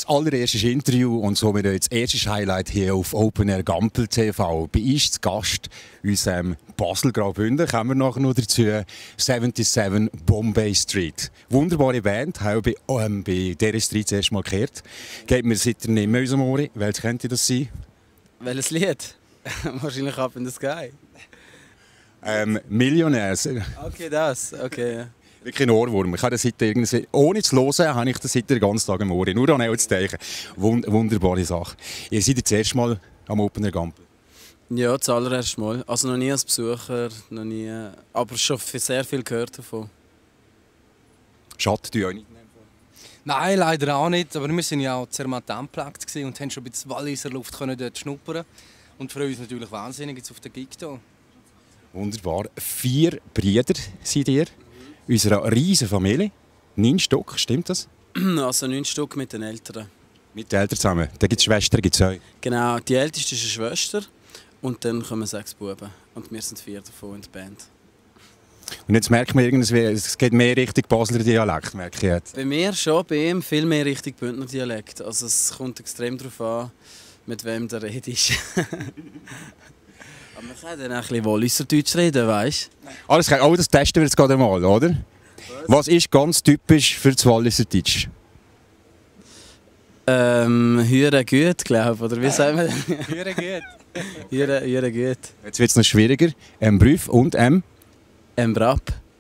allererste Interview und somit das erste Highlight hier auf Open Air Gampel TV. Bei uns zu Gast, unserem Basel Graubünden, kommen wir nachher noch dazu, 77 Bombay Street. Wunderbare Band, haben wir bei dieser Street zuerst mal gehört. Geht mir seitdem nicht mehr aus dem Ohr. Welches könnte das sein? Welches Lied? Wahrscheinlich Up in the Sky. Millionärs. Okay, das. Okay, ja. Wirklich ein Ohrwurm. Ich habe das irgendwie, ohne zu hören, habe ich das seit den ganzen Tag im Ohr. Nur an zu denken. Wunderbare Sache. Ihr seid das erste Mal am Open Air Gampel? Ja, das allererste Mal. Also noch nie als Besucher, noch nie, aber schon sehr viel gehört davon. Schadet euch nicht? Nein, leider auch nicht. Aber wir waren ja auch Zermatt unplugged und haben schon ein bisschen Walliser Luft dort schnuppern. Und freuen uns natürlich wahnsinnig jetzt auf den Gig hier. Wunderbar. 4 Brüder seid ihr. Unserer riesen Familie. 9 Stück, stimmt das? Also 9 Stück mit den Eltern. Mit den Eltern zusammen. Da gibt es Schwestern, gibt es euch. Genau, die älteste ist eine Schwester und dann kommen 6 Buben. Und wir sind 4 davon in der Band. Und jetzt merkt man irgendwie, es geht mehr Richtung Basler Dialekt, merke ich jetzt. Bei mir schon, bei ihm viel mehr Richtung Bündner Dialekt. Also es kommt extrem darauf an, mit wem der redest. Aber man kann dann auch ein bisschen Walliserdeutsch reden, weißt du? Alles klar, das testen wir jetzt gerade mal, oder? Was ist ganz typisch für das Walliserdeutsch? Hure gut, glaube ich, oder wie sagen wir das? Hure gut. Hure gut. Jetzt wird es noch schwieriger. Brief und Brap.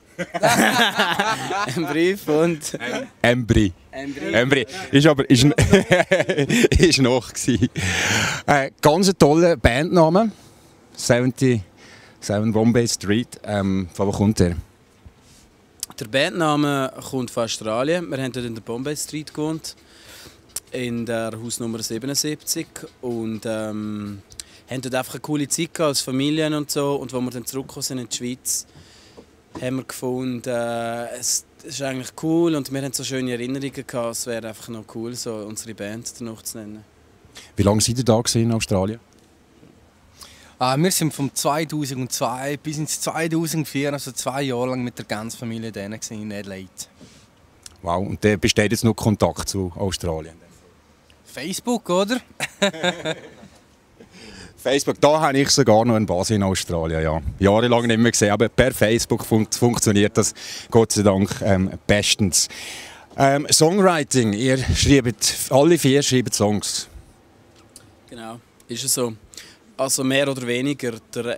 Brief und... Embri. Embri. Ist aber... Ist noch gewesen. Ganz ein toller Bandname. 77 Bombay Street. Von wo kommt der? Der Bandname kommt von Australien. Wir haben dort in der Bombay Street gewohnt. In der Hausnummer 77. Und haben dort einfach eine coole Zeit gehabt, als Familien und so. Und als wir dann zurückgekommen sind in die Schweiz, haben wir gefunden, es ist eigentlich cool und wir hatten so schöne Erinnerungen gehabt. Es wäre einfach noch cool, so unsere Band danach zu nennen. Wie lange seid ihr da in Australien? Wir sind von 2002 bis ins 2004, also 2 Jahre lang mit der ganzen Familie in Adelaide. Wow, und da besteht jetzt noch Kontakt zu Australien? Facebook, oder? Facebook, da habe ich sogar noch eine Basis in Australien, ja. Jahrelang nicht mehr gesehen, aber per Facebook funktioniert das Gott sei Dank bestens. Songwriting, ihr schreibt, alle 4 schreiben Songs. Genau, ist es so. Also mehr oder weniger.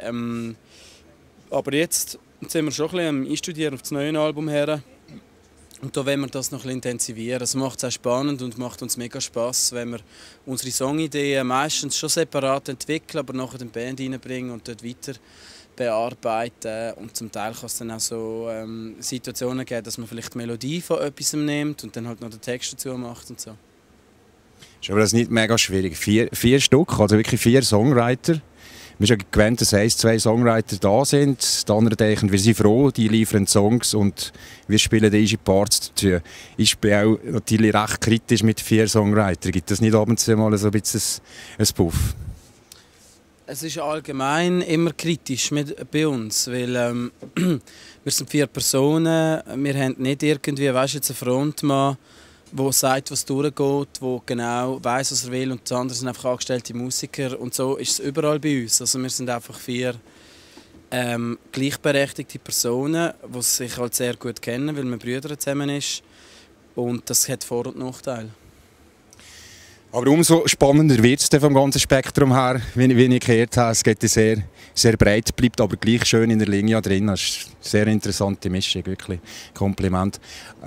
Aber jetzt sind wir schon ein bisschen am Einstudieren auf das neue Album her. Und da wollen wir das noch ein bisschen intensivieren. Es macht es auch spannend und macht uns mega Spass, wenn wir unsere Songideen meistens schon separat entwickeln, aber nachher in die Band reinbringen und dort weiter bearbeiten. Und zum Teil kann es dann auch so Situationen geben, dass man vielleicht die Melodie von etwas nimmt und dann halt noch den Text dazu macht und so. Ist aber das nicht mega schwierig? 4 Stück, also wirklich 4 Songwriter. Wir sind ja gewöhnt, dass 1, 2 Songwriter da sind. Die anderen denken, wir sind froh, die liefern Songs und wir spielen die Parts dazu. Ich bin auch natürlich recht kritisch mit 4 Songwritern. Gibt es nicht ab und zu mal so ein bisschen ein Puff? Es ist allgemein immer kritisch bei uns, weil wir sind 4 Personen. Wir haben nicht irgendwie, weißt, jetzt einen Frontmann, der sagt, was durchgeht, der genau weiss, was er will, und die anderen sind einfach angestellte Musiker. Und so ist es überall bei uns. Also wir sind einfach 4 gleichberechtigte Personen, die sich halt sehr gut kennen, weil man Brüder zusammen ist. Und das hat Vor- und Nachteile. Aber umso spannender wird es vom ganzen Spektrum her, wie ich gehört habe. Es geht sehr, sehr breit, bleibt aber gleich schön in der Linie drin. Das ist eine sehr interessante Mischung, wirklich. Kompliment.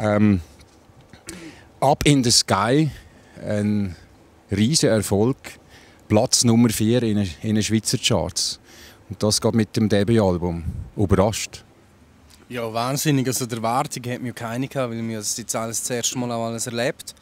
Up in the Sky, ein riesiger Erfolg, Platz Nummer 4 in den Schweizer Charts. Und das geht mit dem Debütalbum. Überrascht? Ja, wahnsinnig. Also die Erwartung hat mir keine gehabt, weil wir das jetzt das erste Mal auch alles erlebt.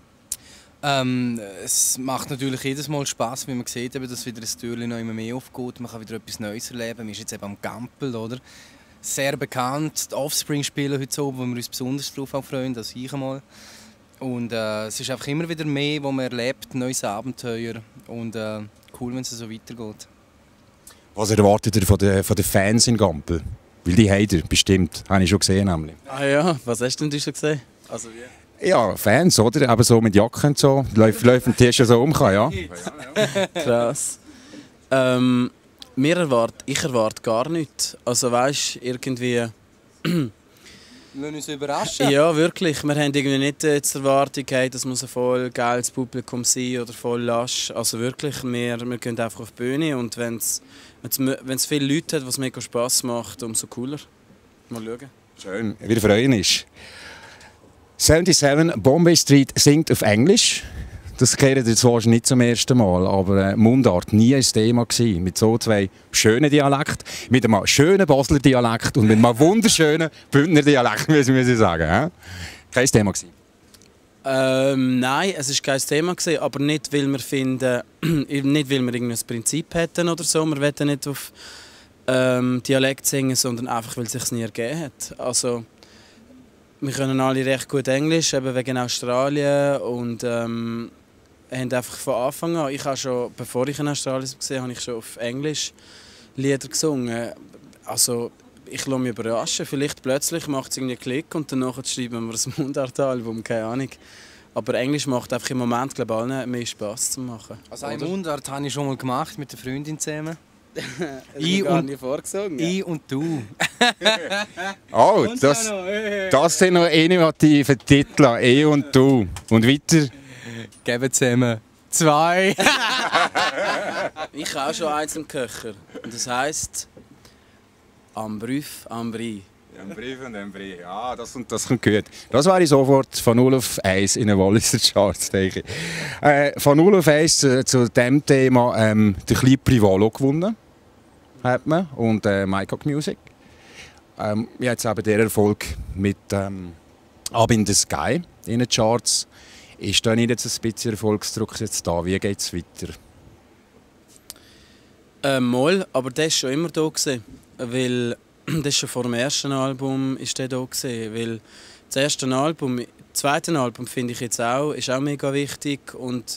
Es macht natürlich jedes Mal Spass, wenn man sieht, dass wieder ein Türchen noch immer mehr aufgeht. Man kann wieder etwas Neues erleben. Man ist jetzt eben am Gampel, oder? Sehr bekannt. Die Offspring spielen heute so, wo wir uns besonders darauf freuen, als ich einmal. Und es ist einfach immer wieder mehr, was man erlebt, neues Abenteuer. Und cool, wenn es so weitergeht. Was erwartet ihr von den Fans in Gampel? Weil die haben ihr bestimmt, habe ich schon gesehen. Nämlich. Ah ja, was hast denn du schon gesehen? Also, Ja, Fans, oder? Aber so mit Jacken und so. Laufen die schon so um, ja. Krass. Ich erwarte gar nichts. Also weißt, irgendwie... Lassen uns überraschen. Ja, wirklich. Wir haben irgendwie nicht die Erwartung, dass muss ein voll geiles Publikum sein oder voll lasch. Also wirklich, wir gehen einfach auf die Bühne und wenn es viele Leute hat, was mega Spass macht, umso cooler. Mal schauen. Schön, wir freuen uns. 77 Bombay Street singt auf Englisch. Das kennen ihr jetzt wahrscheinlich nicht zum ersten Mal, aber Mundart nie ein Thema gewesen. Mit so zwei schönen Dialekten, mit einem schönen Basler Dialekt und mit einem wunderschönen Bündner Dialekt, muss ich sagen. Kein Thema gewesen. Nein, es war kein Thema gewesen, aber nicht, weil wir finden, nicht, weil wir irgendein Prinzip hätten oder so. Wir wollen nicht auf Dialekt singen, sondern einfach, weil es sich nie ergeben hat. Also, wir können alle recht gut Englisch, eben wegen Australien und haben einfach von Anfang an, ich habe schon, bevor ich in Australien war, habe ich schon auf Englisch Lieder gesungen. Also ich lasse mich überraschen, vielleicht plötzlich macht es irgendwie einen Klick und danach schreiben wir ein Mundart-Album, keine Ahnung. Aber Englisch macht einfach im Moment, glaube ich, allen mehr Spass zu machen. Also ein Mundart habe ich schon mal gemacht mit der Freundin zusammen. Ich und du. Oh, das sind noch innovative Titel. Ich und du. Und weiter? Geben zusammen 2. Ich habe auch schon eins im Köcher. Und das heisst «Am Brief, am Brie». Am Brief und am Brie. Ja, das kommt gut. Das wäre ich sofort von 0 auf 1 in den Walliser Charts, denke ich. Von 0 auf 1 zu diesem Thema der kleine Privalo gewonnen. Hat man. Und MyCock Music. Jetzt eben der Erfolg mit «Up in the Sky» in den Charts. Ist da nicht jetzt ein bisschen Erfolgsdruck jetzt da? Wie geht es weiter? Mal, aber der war schon immer da gewesen, weil das schon vor dem ersten Album ist der da gewesen, weil das zweite Album finde ich jetzt auch, ist auch mega wichtig und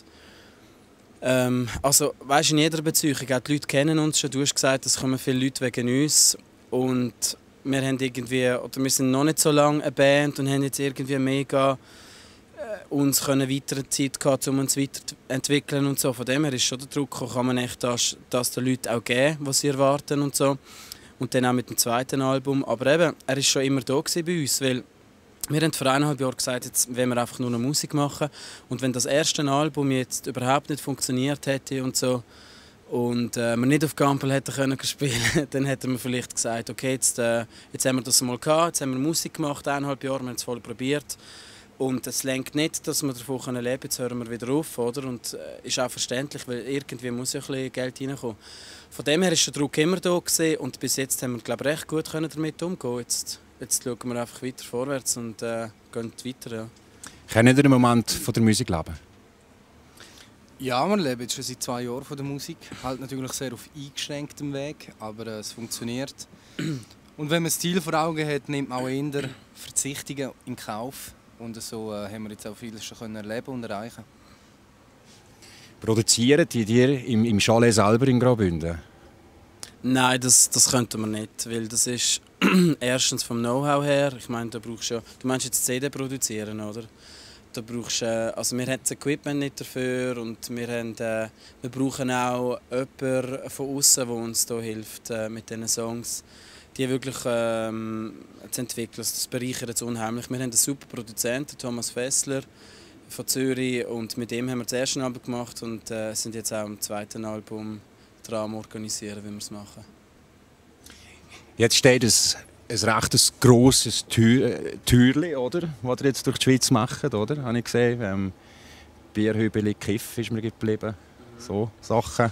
also weißt, in jeder Beziehung, auch die Leute kennen uns schon, du hast gesagt, es kommen viele Leute wegen uns und wir haben irgendwie, oder wir sind noch nicht so lange eine Band und haben jetzt irgendwie mega uns können weitere Zeit gehabt, um uns weiterzuentwickeln und so. Von dem her ist schon der Druck, kann man echt das den Leuten auch geben, was sie erwarten und so. Und dann auch mit dem zweiten Album. Aber eben, er war schon immer da bei uns, weil wir haben vor 1,5 Jahren gesagt, jetzt wollen wir einfach nur noch Musik machen. Und wenn das erste Album jetzt überhaupt nicht funktioniert hätte und so, und wir nicht auf Gampel hätten können spielen, dann hätten wir vielleicht gesagt, okay, jetzt haben wir das mal gehabt, jetzt haben wir Musik gemacht, 1,5 Jahre, wir haben es voll probiert. Und es lenkt nicht, dass wir davon leben können. Jetzt hören wir wieder auf, oder? Und ist auch verständlich, weil irgendwie muss ja ein bisschen Geld reinkommen. Von dem her war der Druck immer da gewesen, und bis jetzt haben wir, glaube ich, recht gut damit umgehen. Jetzt schauen wir einfach weiter vorwärts und gehen weiter. Ja. Können ihr im Moment von der Musik leben? Ja, wir leben jetzt schon seit 2 Jahren von der Musik. Halt natürlich sehr auf eingeschränktem Weg, aber es funktioniert. Und wenn man das Ziel vor Augen hat, nimmt man auch eher Verzichtungen in Kauf. Und so haben wir jetzt auch vieles schon erleben und erreichen. Produzieren die dir im Chalet selber in Graubünden? Nein, das könnten wir nicht, weil das ist erstens vom Know-how her. Ich meine, da brauchst du meinst jetzt CD produzieren, oder? Da brauchst also wir haben das Equipment nicht dafür und wir brauchen auch jemanden von außen, der uns da hilft mit diesen Songs. Die wirklich zu entwickeln. Das bereichert uns unheimlich. Wir haben einen super Produzenten, Thomas Fessler von Zürich, und mit dem haben wir das erste Album gemacht und sind jetzt auch am zweiten Album dran organisieren, wie wir es machen. Jetzt steht ein recht grosses Türli, oder? Was ihr jetzt durch die Schweiz macht, oder? Habe ich gesehen. Bierhübeli, Kiff ist mir geblieben. So Sachen.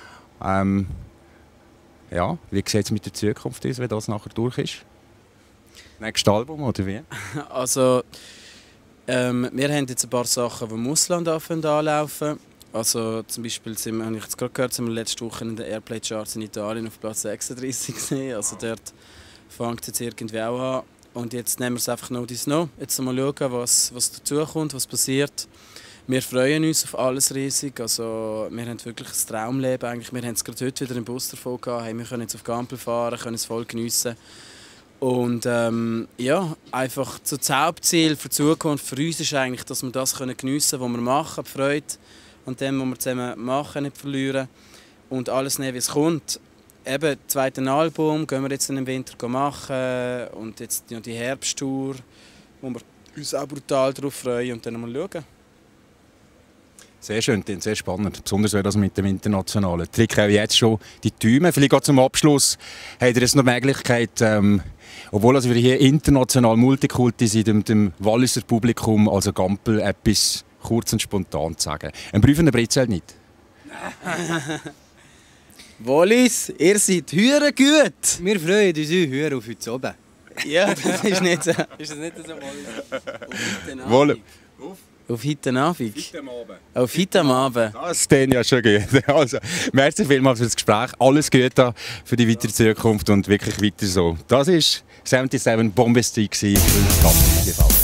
Ja, wie sieht es mit der Zukunft aus, wenn das nachher durch ist? Nächstes Album, oder wie? Also, wir haben jetzt ein paar Sachen, die im Ausland anlaufen. Also zum Beispiel habe ich jetzt gerade gehört, sind wir letzte Woche in den Airplay-Charts in Italien auf Platz 36 gesehen. Also dort fängt es jetzt irgendwie auch an. Und jetzt nehmen wir es einfach noch dies noch. Jetzt mal schauen, was dazukommt, was passiert. Wir freuen uns auf alles riesig. Also, wir haben wirklich ein Traumleben. Eigentlich. Wir haben es gerade heute wieder im Bus davon gehabt. Hey, wir können jetzt auf Gampel fahren, können es voll geniessen. Und ja, einfach so das Hauptziel für die Zukunft für uns ist eigentlich, dass wir das geniessen können, was wir machen, die Freude an dem, was wir zusammen machen, nicht verlieren und alles nehmen, wie es kommt. Eben, das zweite Album gehen wir jetzt im Winter machen und jetzt die Herbsttour, wo wir uns auch brutal darauf freuen und dann mal schauen. Sehr schön, sehr spannend. Besonders das mit dem Internationalen. Trick auch jetzt schon die Tüme. Vielleicht auch zum Abschluss habt ihr jetzt noch die Möglichkeit, obwohl wir hier international Multikulti sind, dem Walliser Publikum, also Gampel, etwas kurz und spontan zu sagen. Ein prüfender Britzel nicht. Wallis, ihr seid hure gut! Wir freuen uns hure auf heute oben. Ja, das ist nicht so. Ist das nicht so, Wallis? Wohl. Auf heute Abend? Auf heute Abend. Das ist ja schon gut. Also, merci vielmals für das Gespräch. Alles Gute für die weitere Zukunft und wirklich weiter so. Das war 77 Bombay Street für das Gampel TV.